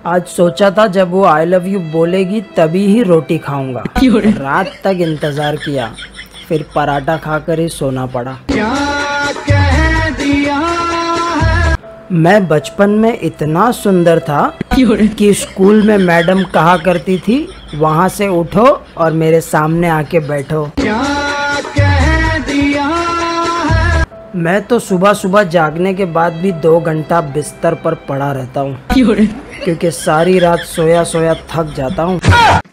आज सोचा था जब वो आई लव यू बोलेगी तभी ही रोटी खाऊंगा। रात तक इंतजार किया, फिर पराठा खाकर ही सोना पड़ा। क्या कह दिया है? मैं बचपन में इतना सुंदर था कि स्कूल में मैडम कहा करती थी, वहाँ से उठो और मेरे सामने आके बैठो। क्या कह दिया है? मैं तो सुबह सुबह जागने के बाद भी 2 घंटा बिस्तर पर पड़ा रहता हूँ, क्योंकि सारी रात सोया सोया थक जाता हूँ।